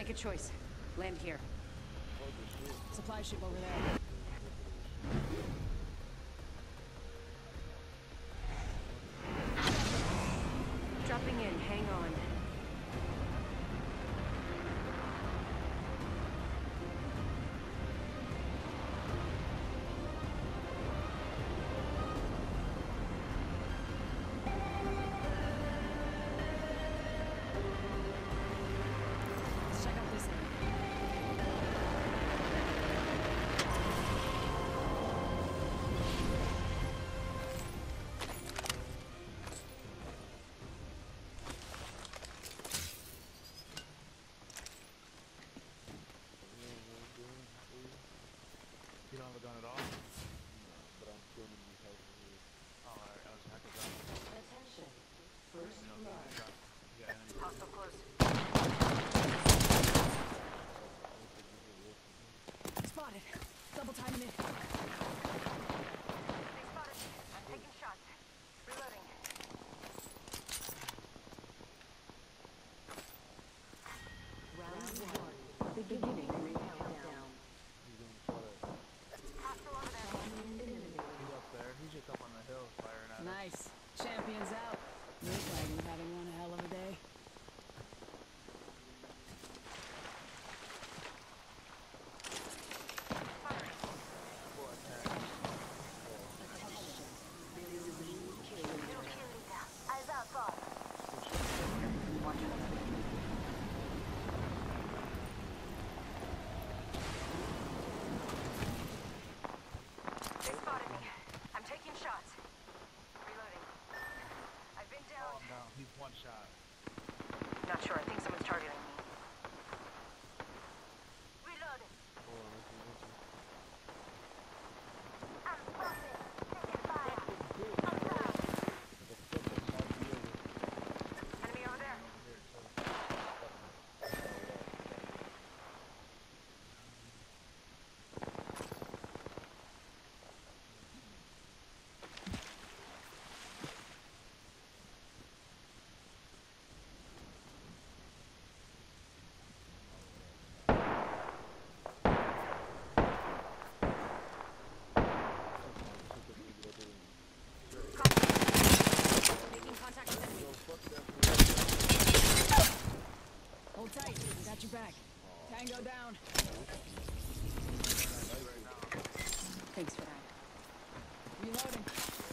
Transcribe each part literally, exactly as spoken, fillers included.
Make a choice. Land here. Supply ship over there. Dropping in. Hang on. You don't have a gun at all? No, but I'm still in the house here. Oh, alright, I was hacking down. Attention. First You know, blood. you got enemies. Hostile close. Spotted. Double timing it. They spotted me. I'm taking shots. Reloading. Round one. Beginning ring countdown. He's doing shot at. Hostile over there. He's up there. He's just up on the hill firing at us. Nice. Champions out. Looks like we're having one hell of a day. He's one shot. Not sure. I think someone's targeting me. Reloading. Oh, that's a, that's a... I'm spotted. Taking fire. I'm down. Enemy over there. Hold tight. We got your back. Tango down. Thanks for that. Reloading.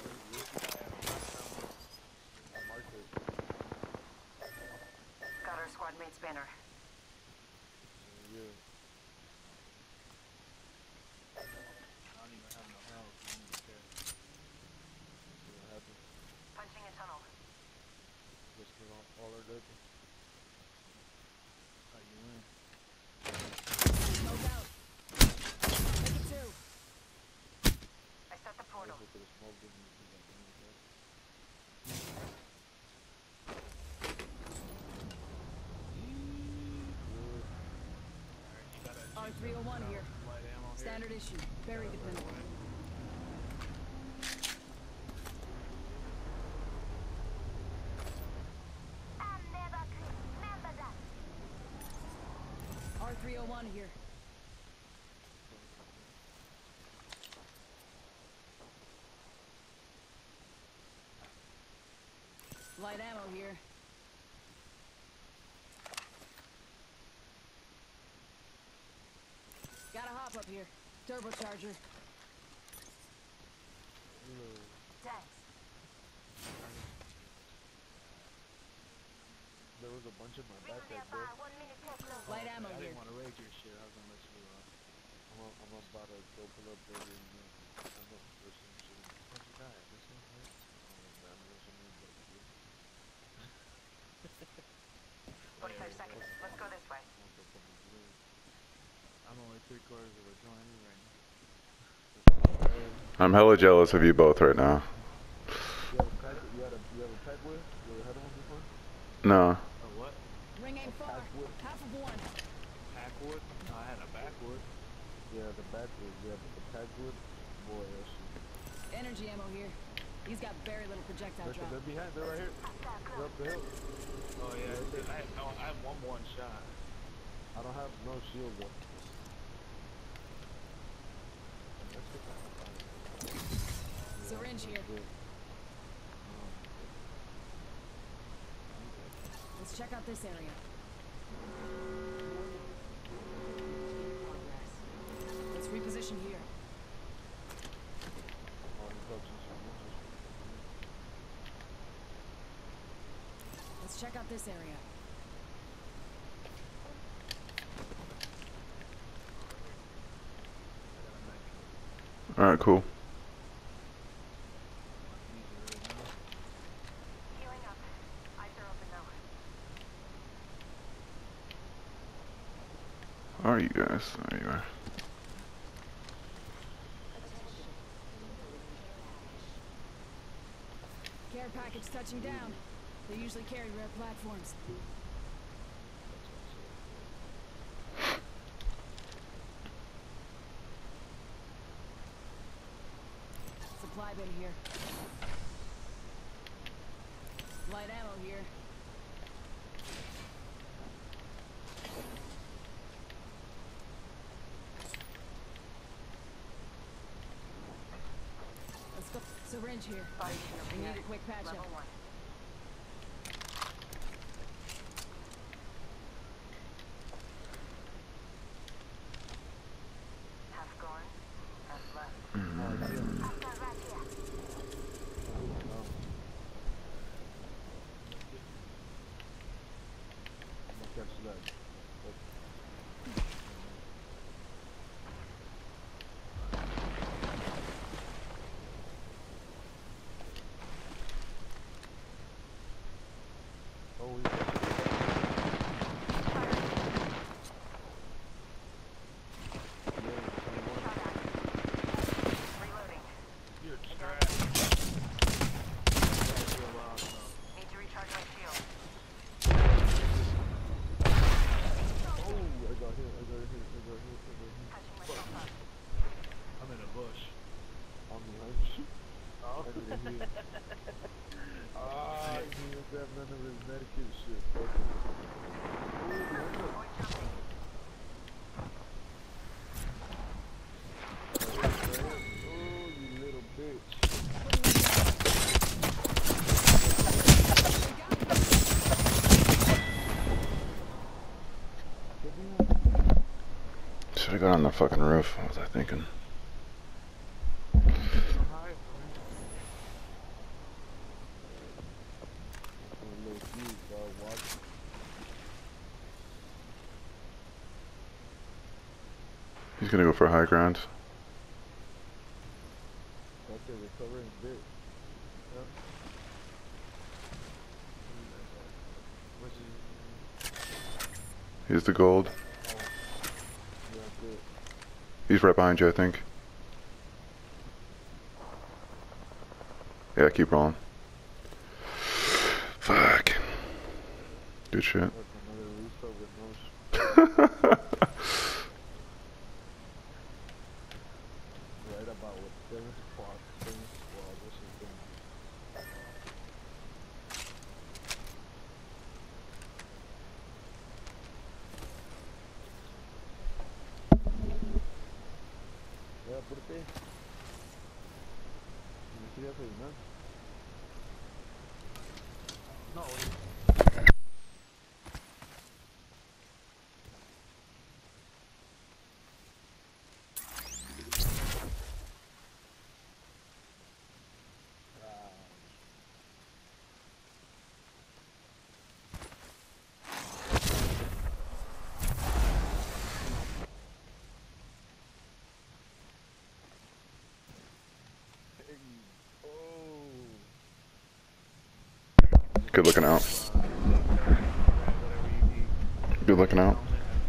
Got our squad mate's banner. Yeah. I don't even have no health. I don't even care. See what happens. Punching a tunnel. Just get all, all our dead. How you win? Smoke out. Take it two. I set the portal. I the smoke didn't do that thing like that. R three oh one here. Standard issue. Very dependable. R three oh one here. Light ammo here. Got a hop up here. Turbocharger. Thanks. There was a bunch of my backpack, bro. Light ammo I here. didn't want to raid your shit. I was gonna let you off. I'm, a, I'm about to go pull up there and uh, I'm up for some shit. How'd you die? This one, right? Oh, I'm gonna some more forty-five seconds. Let's go this way. I'm only three quarters of a joint right now. I'm hella jealous of you both right now. You have a pack, you had a, you have a pack with? You ever had one before? No. A what? Ring aim far. Half of one. Packwood? No, I had a backwood. Yeah, the backwood. Yeah, but the packwood, boy, that shit. Energy ammo here. He's got very little projectile They're, drop. they're behind. They're right here. They're up the hill. Oh yeah, I have, I have one one shot. I don't have no shield though. Let's get that. Syringe here. Let's check out this area. Let's reposition here. Let's check out this area. Alright, cool. Healing up. Eyes are open though. Are you guys? There you are. Care package touching down. They usually carry rare platforms. Supply bin here. Light ammo here. Let's go. Syringe here. We need a quick patch Level up. one. Half gone. Half left. I've got right here. Catch that. Oh, we got Reloading. You're trash. Need to recharge my shield. Oh, I got hit, I got hit, I got hit, I got hit. Patching myself up. I'm in a bush. I'm behind you. Oh. I didn't hear. Ah, he didn't grab none of his medikit shit. Fuck it. Ooh, behind us. Going jumping. Oh, you little bitch. Should have gone on the fucking roof. What was I thinking? He's gonna go for high ground. Okay, we're covering bit. Yeah. Here's the gold. Yeah, good. He's right behind you, I think. Yeah, keep rolling. Fuck. Good shit. That's another restart with no sh- right about what seven squad, seven squad, this is going. Yeah, put it there. You see that for you, man? No. Good looking out. Good looking out.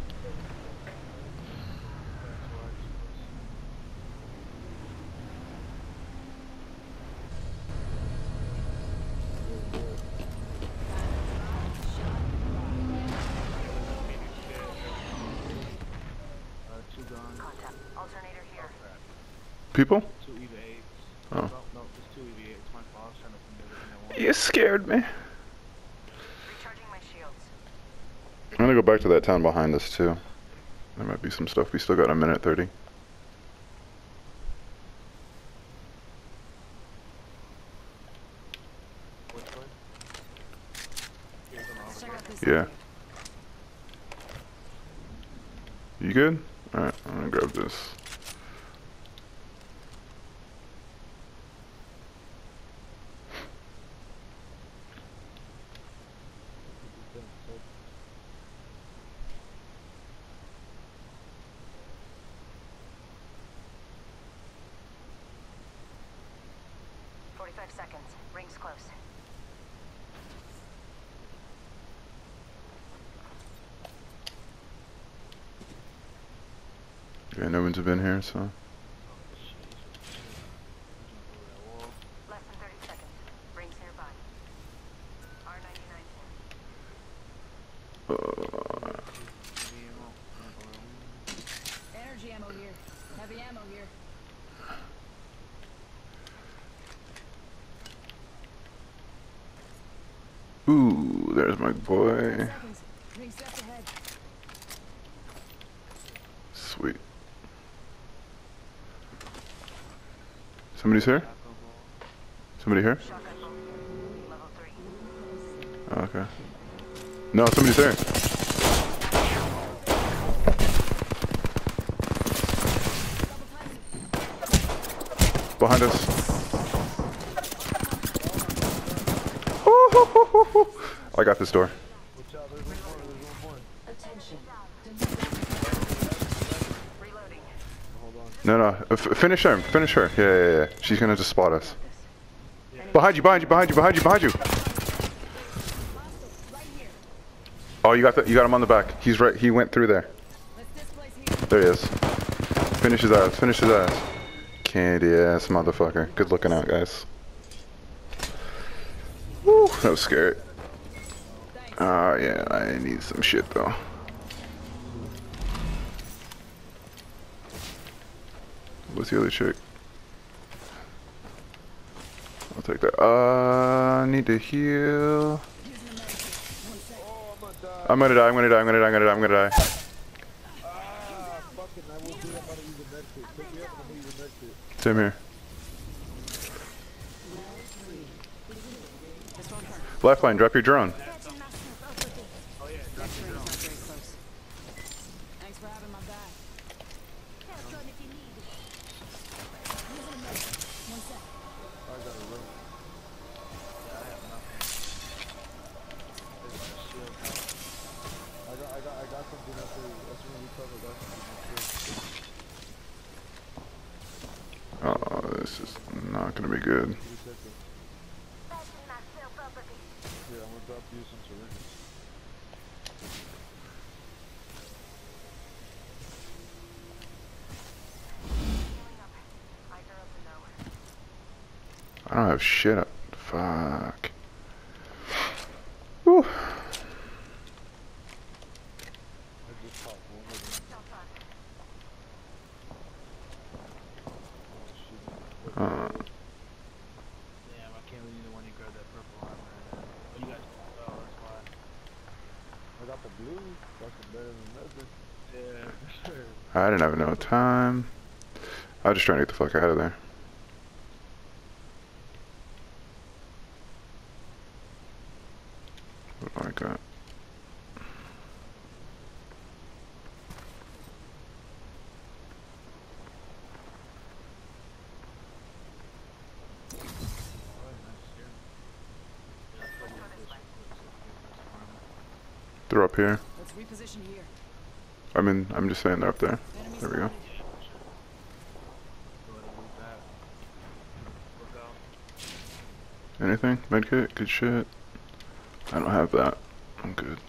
Contact. Alternator here. People? Two E V eights. Oh. No, no, just two E V eights. My boss trying to come everything I want. You scared me. Recharging my shields. I'm gonna go back to that town behind us too. There might be some stuff. We still got a minute thirty. Which way? Let's check out this Yeah. area. You good? Alright, I'm gonna grab this. Forty-five seconds. Ring's close. Yeah, no one's been here, so. Less than thirty seconds. Rings nearby. R ninety-nine. Uh, Energy ammo here. Heavy ammo here. ooh, there's my boy. Seconds. Ring steps ahead. Sweet. Somebody's here? Somebody here? Shotgun bolt. Level three. Oh, okay. No, somebody's there. Behind us. I got this door. Watch out, there's one more, there's one more. Attention. Reloading. Hold on. No, no. uh, F finish her. Finish her. Yeah, yeah, yeah. She's gonna just spot us. Behind you, behind you, behind you, behind you, behind you. Oh, you got the, you got him on the back. He's right. He went through there. Let's displace here. There he is. Finish his ass. Finish his ass. Candy ass motherfucker. Good looking out, guys. Woo, that was scary. Oh yeah, I need some shit though. What's the other chick? I'll take that. Uh, I need to heal. I'm gonna die. I'm gonna die. I'm gonna die. I'm gonna die. I'm gonna die. Ah, fucking, I will do that, I'm gonna use a med kit. Pick me up, I'm gonna use a med kit. Same here. Lifeline, drop your drone. Thanks for having my back. One sec. I got a room. I got, I got, I got something after, as soon as we cover, I got something after. Oh, this is not gonna be good. Three seconds. Yeah, I'm gonna drop you some syringes. I don't have shit up. Fuck. Whew. I just popped one of them. Oh, shit. Uh, Damn, I can't believe the one you grabbed that purple armor. Oh, you got oh, that's why. I got the blue. Fucking better than nothing. Yeah, for sure. I didn't have no time. I was just trying to get the fuck out of there. What do I got? They're up here. Let's reposition here. I mean, I'm just saying they're up there. Enemies There we go. spotted. Go ahead and move that. Look out. Anything? Medkit? Good shit. I don't have that. I'm good.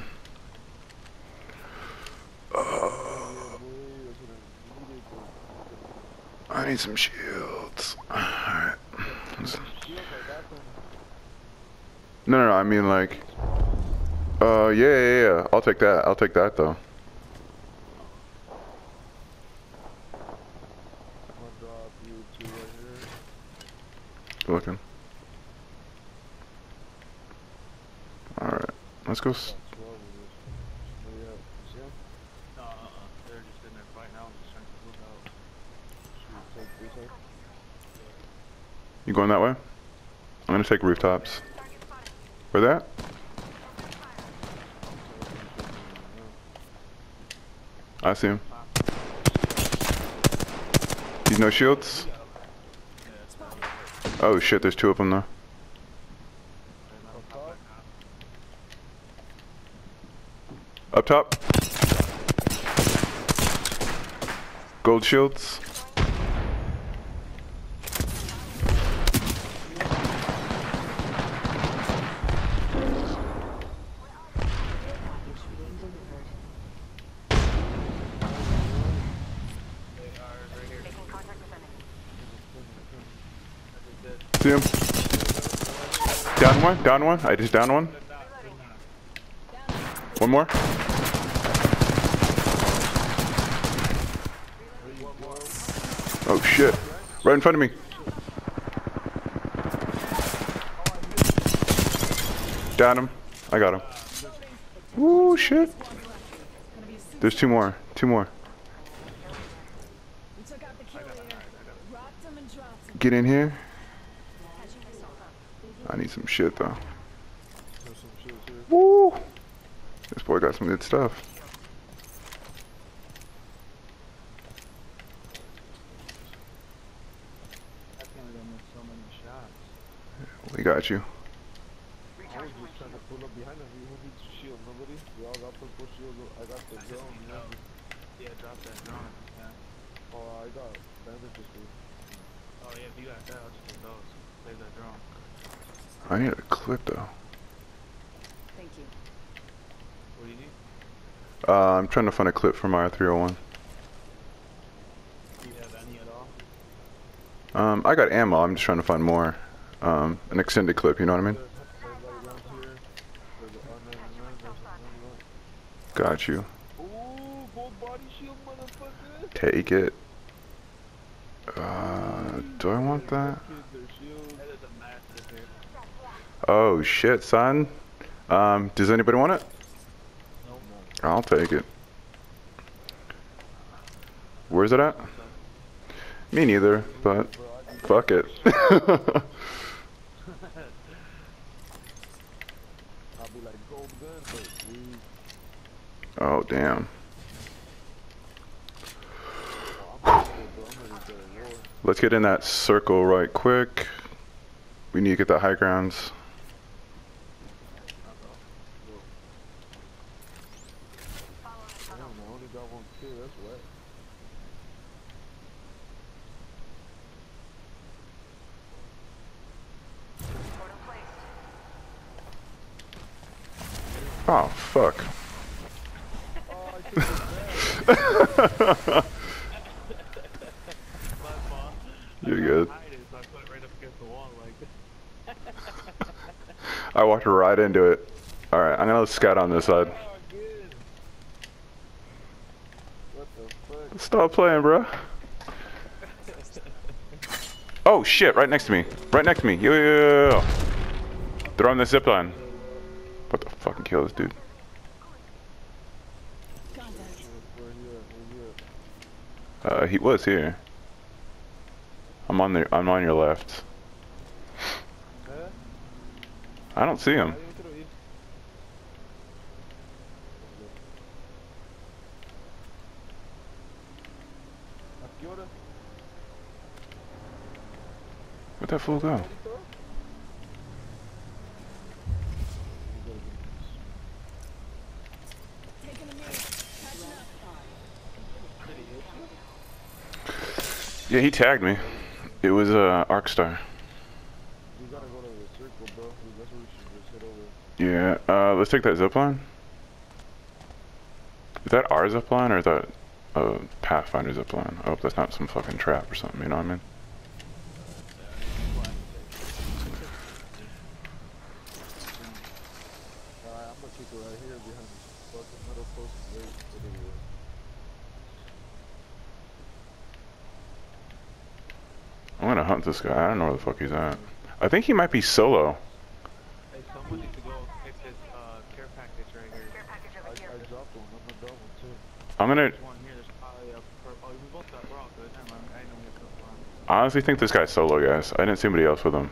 Uh, I need some shields. Alright. No, no, no, I mean like... Uh, yeah, yeah, yeah. I'll take that. I'll take that, though. I'm gonna drop you two right here. Looking. Alright. Let's go. S Got twelve of this. You going that way? I'm gonna take rooftops. Where that? I see him. He's no shields? Oh shit, there's two of them though. Up top. Gold shields. See him? Down one, down one. I just down one. One more. Oh shit. Right in front of me. Down him. I got him. Woo shit. There's two more. Two more. Get in here. I need some shit though. Woo! This boy got some good stuff. We got you. I was just trying to pull up behind him. Who needs a shield? Nobody? We all got purple shield. I got the drone. You know? Yeah, drop that drone. Yeah. Oh, I got bandages, dude. Oh yeah, if you got that, I'll just take those. Save that drone. I need a clip though. Thank you. What do you need? Uh, I'm trying to find a clip for my three oh one. Do you have any at all? Um, I got ammo. I'm just trying to find more. Um, an extended clip. You know what I mean? Got you. Ooh, gold body shield, motherfucker. Take it. Uh, do I want that? Oh shit, son. Um, does anybody want it? No. I'll take it. Where's it at? Me neither, but fuck it. I'll be like gold gun, but we. Oh damn. Let's get in that circle right quick. We need to get the high grounds. Damn, I only got one kill, that's wet. Oh fuck. Oh, I took it. You're good. I walked right into it. Alright, I'm gonna scout on this side. What the fuck? Stop playing, bro. Oh shit, right next to me. Right next to me. Yo, yo, yo, yo. They're on the zip line. What the fucking kill this dude? Uh, he was here. I'm on the. I'm on your left. I don't see him. Where'd that fool go? Yeah, he tagged me. It was uh, Arcstar. We gotta go to the circle, bro. That's where we should just head over. Yeah, uh, let's take that zipline. Is that our zipline or is that a Pathfinder zipline? I hope that's not some fucking trap or something, you know what I mean? Alright, I'm gonna keep it right here behind this fucking metal post. Wait for the war. I'm gonna hunt this guy. I don't know where the fuck he's at. I think he might be solo. Hey, someone needs to go take this uh, care package right here. Care package I, over here. I dropped one. I'm gonna drop one too. I'm gonna. There's one here. There's probably a purple. Oh, we both got. We're all good. Never mind. I know we have to find. I honestly think this guy's solo, guys. I didn't see anybody else with him.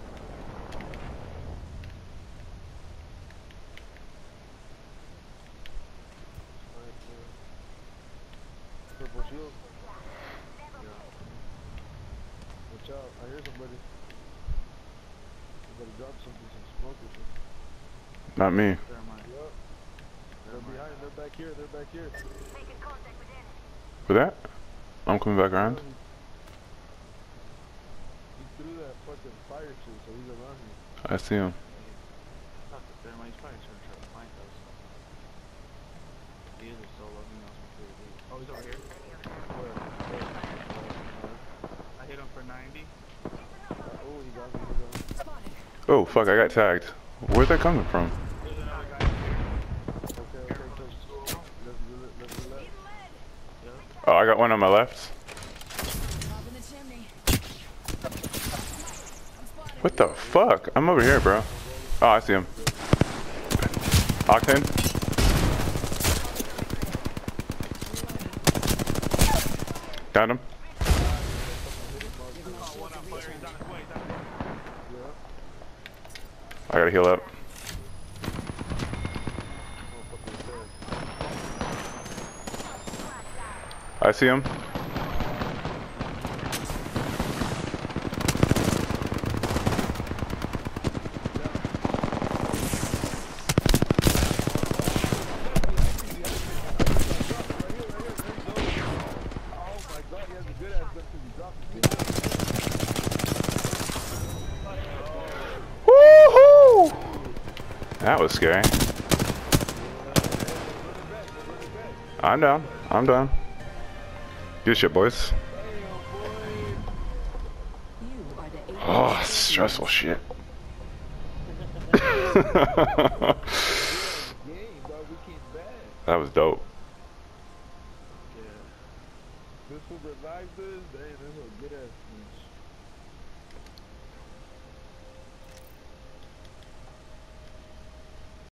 Alright, yeah. Purple shield. Yeah. Watch out, I hear somebody. Somebody drop something, some smoke or something. Not me. Never mind. Yup. They're Never mind. behind, they're back here, they're back here. Making contact with enemy. With that? I'm coming back around. He he threw that fucking fire shit, so he's around here. I see him. Fuck, never mind. He's probably trying to try to find us. He is a solo. He knows what to do. Oh, he's over here. Where? Where? Uh, I hit him for ninety. uh, oh, he got me, he got me. Spotted. Oh, fuck, I got tagged. Where's that coming from? There's another guy here. Okay, okay, okay. Let's do it, let's do that. Yep. Oh, I got one on my left. Top in the chimney. I'm spotted. What the fuck? I'm over here, bro. Oh, I see him. Octane. Downed him. Oh, one on fire. He's on his way. He's on his way. Yeah. I gotta heal up. Motherfucker's dead. I see him. Oh my god, he has a good ass gun because he dropped his gun. Woohoo! That was scary. I'm down. I'm down. Good shit, boys. You are the eight. Oh, stressful shit. Game, dog, we came back. That was dope. Yeah. This will revive this. Dang, this is a good ass match.